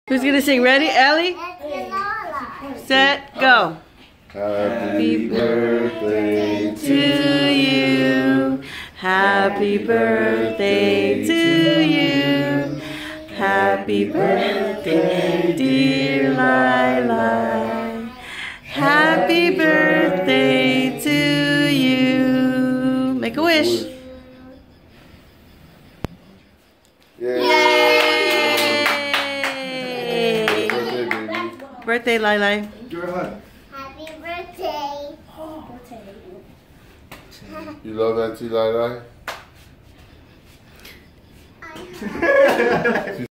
Who's gonna sing? Ready? Ellie? Set, go. Happy birthday To you. Happy birthday to you. Happy birthday, dear Lili. Happy birthday to you. Make a wish. Yay! Birthday, Lili. Give her a hug. Happy birthday. You love Auntie Lili?